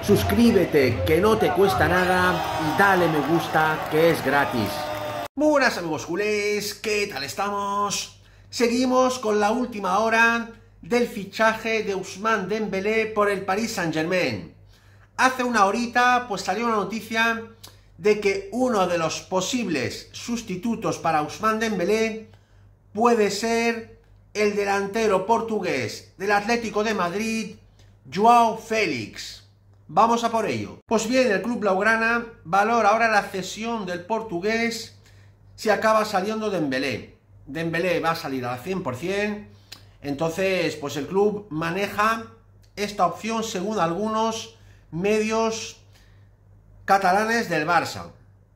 Suscríbete, que no te cuesta nada, y dale me gusta, que es gratis. Muy buenas amigos culés, ¿qué tal estamos? Seguimos con la última hora del fichaje de Ousmane Dembélé por el Paris Saint-Germain. Hace una horita pues salió una noticia de que uno de los posibles sustitutos para Ousmane Dembélé puede ser el delantero portugués del Atlético de Madrid, João Félix. Vamos a por ello. Pues bien, el club blaugrana valora ahora la cesión del portugués si acaba saliendo Dembélé. Dembélé va a salir al 100%, entonces pues el club maneja esta opción según algunos medios catalanes del Barça.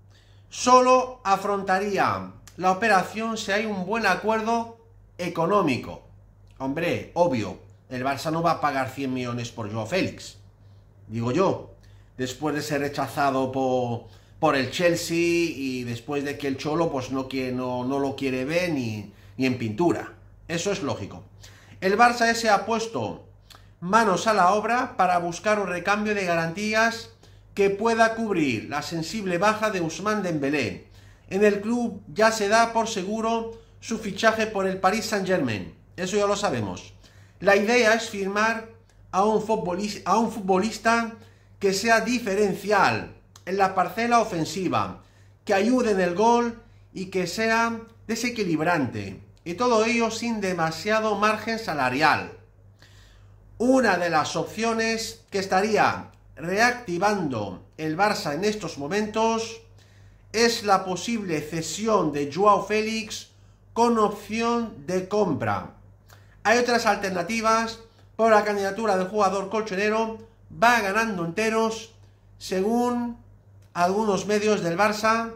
Solo afrontaría la operación si hay un buen acuerdo económico. Hombre, obvio, el Barça no va a pagar 100 millones por João Félix. Digo yo, después de ser rechazado por el Chelsea y después de que el Cholo pues no lo quiere ver ni en pintura. Eso es lógico. El Barça se ha puesto manos a la obra para buscar un recambio de garantías que pueda cubrir la sensible baja de Ousmane Dembélé. En el club ya se da por seguro su fichaje por el Paris Saint-Germain. Eso ya lo sabemos. La idea es firmar a un futbolista que sea diferencial en la parcela ofensiva, que ayude en el gol y que sea desequilibrante, y todo ello sin demasiado margen salarial. Una de las opciones que estaría reactivando el Barça en estos momentos es la posible cesión de João Félix con opción de compra. Hay otras alternativas, pero la candidatura del jugador colchonero va ganando enteros según algunos medios del Barça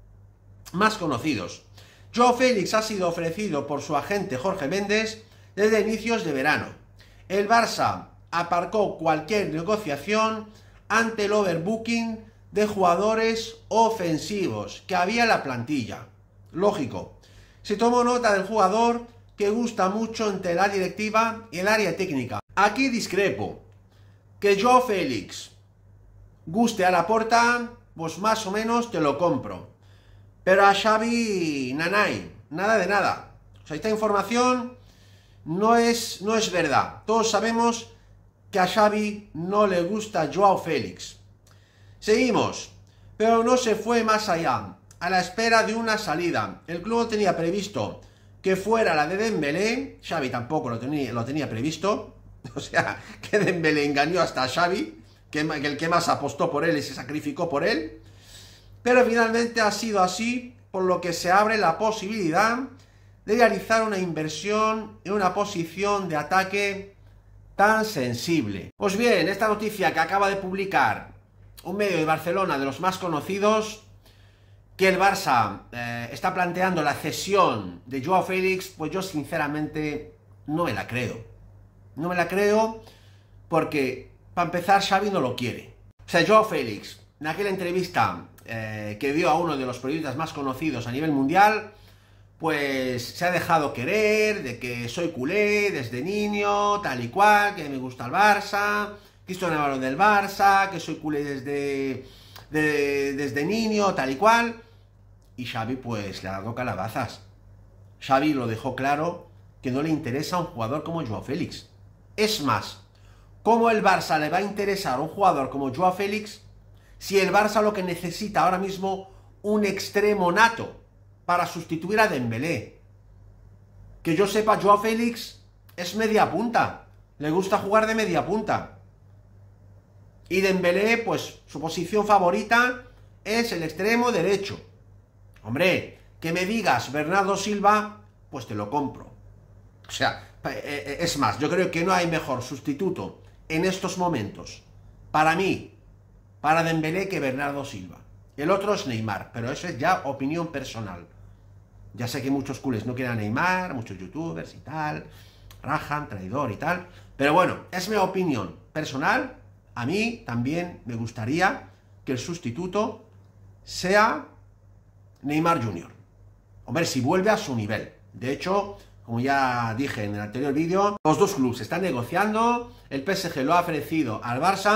más conocidos. João Félix ha sido ofrecido por su agente Jorge Méndez desde inicios de verano. El Barça aparcó cualquier negociación ante el overbooking de jugadores ofensivos que había en la plantilla. Lógico. Se tomó nota del jugador que gusta mucho entre la directiva y el área técnica. Aquí discrepo. Que João Félix guste a Laporta, pues más o menos te lo compro. Pero a Xavi, nanay, nada de nada. O sea, esta información no es verdad. Todos sabemos que a Xavi no le gusta João Félix. Seguimos, pero no se fue más allá. A la espera de una salida. El club tenía previsto que fuera la de Dembélé. Xavi tampoco lo tenía previsto. O sea, que Dembélé engañó hasta a Xavi, que el que más apostó por él y se sacrificó por él. Pero finalmente ha sido así, por lo que se abre la posibilidad de realizar una inversión en una posición de ataque tan sensible. Pues bien, esta noticia que acaba de publicar un medio de Barcelona de los más conocidos, que el Barça está planteando la cesión de João Félix, pues yo sinceramente no me la creo. No me la creo porque, para empezar, Xavi no lo quiere. O sea, João Félix, en aquella entrevista que dio a uno de los periodistas más conocidos a nivel mundial, pues se ha dejado querer de que soy culé desde niño, tal y cual, que me gusta el Barça, que estoy enamorado del Barça, que soy culé desde niño, tal y cual. Y Xavi pues le ha dado calabazas. Xavi lo dejó claro que no le interesa un jugador como João Félix. Es más, ¿cómo el Barça le va a interesar un jugador como João Félix si el Barça lo que necesita ahora mismo un extremo nato para sustituir a Dembélé? Que yo sepa, João Félix es media punta, le gusta jugar de media punta. Y Dembélé, pues su posición favorita es el extremo derecho. Hombre, que me digas Bernardo Silva, pues te lo compro. O sea, es más, yo creo que no hay mejor sustituto en estos momentos, para mí, para Dembélé, que Bernardo Silva. El otro es Neymar, pero eso es ya opinión personal. Ya sé que muchos culés no quieren a Neymar, muchos youtubers y tal, rajan, traidor y tal, pero bueno, es mi opinión personal. A mí también me gustaría que el sustituto sea Neymar Jr. Hombre, si vuelve a su nivel. De hecho, como ya dije en el anterior vídeo, los dos clubes están negociando, el PSG lo ha ofrecido al Barça,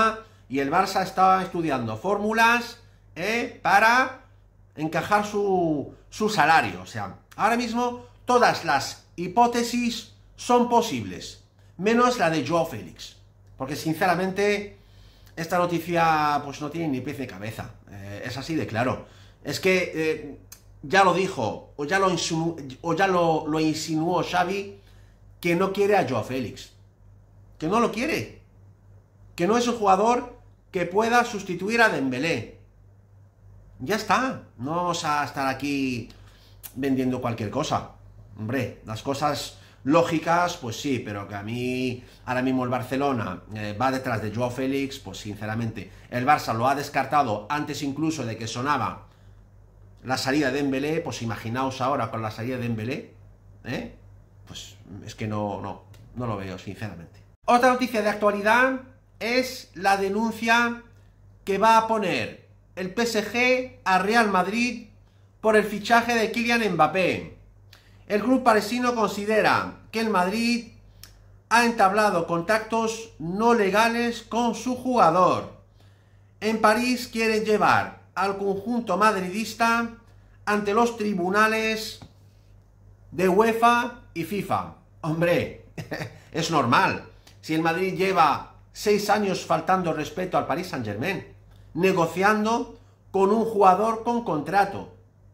y el Barça está estudiando fórmulas para encajar su salario. O sea, ahora mismo todas las hipótesis son posibles, menos la de Joao Félix, porque sinceramente esta noticia pues no tiene ni pies ni cabeza, es así de claro. Es que ya lo dijo, o ya lo insinuó Xavi, que no quiere a Joao Félix, que no lo quiere, que no es un jugador que pueda sustituir a Dembélé. Ya está, no vamos a estar aquí vendiendo cualquier cosa. Hombre, las cosas lógicas, pues sí, pero que a mí ahora mismo el Barcelona va detrás de Joao Félix, pues sinceramente, el Barça lo ha descartado antes incluso de que sonaba la salida de Dembélé, pues imaginaos ahora con la salida de Dembélé, pues es que no lo veo, sinceramente. Otra noticia de actualidad es la denuncia que va a poner el PSG a Real Madrid por el fichaje de Kylian Mbappé. El club parisino considera que el Madrid ha entablado contactos no legales con su jugador. En París quieren llevar al conjunto madridista ante los tribunales de UEFA y FIFA. Hombre, es normal. Si el Madrid lleva 6 años faltando respeto al Paris Saint-Germain, negociando con un jugador con contrato.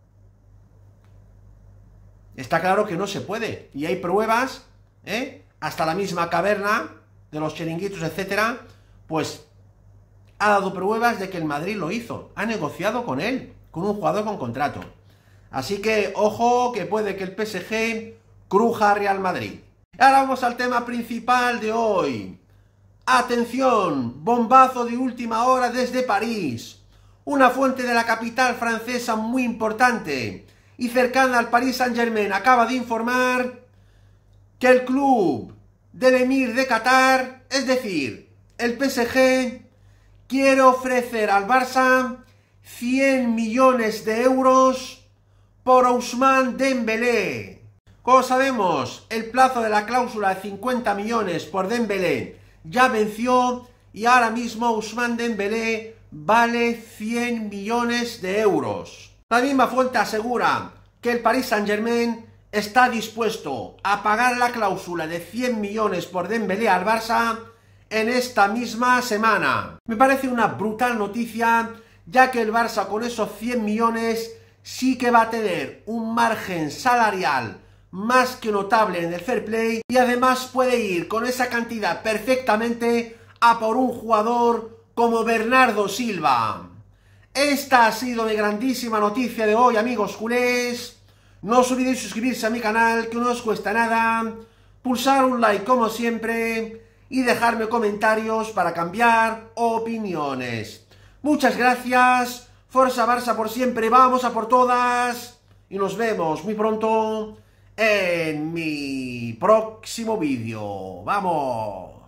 Está claro que no se puede. Y hay pruebas, hasta la misma caverna de los chiringuitos, etcétera, pues ha dado pruebas de que el Madrid lo hizo. Ha negociado con él, con un jugador con contrato. Así que, ojo, que puede que el PSG cruja a Real Madrid. Ahora vamos al tema principal de hoy. Atención, bombazo de última hora desde París. Una fuente de la capital francesa muy importante y cercana al Paris Saint-Germain acaba de informar que el club del Emir de Qatar, es decir, el PSG, quiere ofrecer al Barça 100 millones de euros por Ousmane Dembélé. Como sabemos, el plazo de la cláusula de 50 millones por Dembélé ya venció y ahora mismo Ousmane Dembélé vale 100 millones de euros. La misma fuente asegura que el Paris Saint-Germain está dispuesto a pagar la cláusula de 100 millones por Dembélé al Barça en esta misma semana. Me parece una brutal noticia, ya que el Barça con esos 100 millones sí que va a tener un margen salarial más que notable en el fair play y además puede ir con esa cantidad perfectamente a por un jugador como Bernardo Silva. Esta ha sido mi grandísima noticia de hoy, amigos culés. No os olvidéis suscribirse a mi canal, que no os cuesta nada, pulsar un like como siempre y dejarme comentarios para cambiar opiniones. Muchas gracias, Forza Barça por siempre, vamos a por todas y nos vemos muy pronto en mi próximo vídeo. ¡Vamos!